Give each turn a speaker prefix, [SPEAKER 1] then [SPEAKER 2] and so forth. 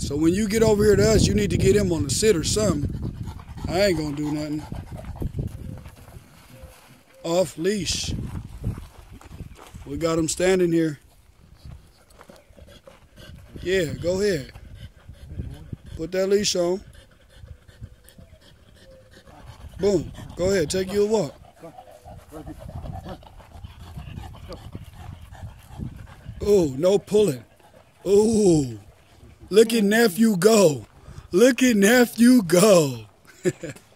[SPEAKER 1] So when you get over here to us, you need to get him on the sit or something. I ain't gonna do nothing. Off leash. We got him standing here. Yeah, go ahead. Put that leash on. Boom. Go ahead, take you a walk. Oh, no pulling. Oh, look at nephew go. Look at nephew go.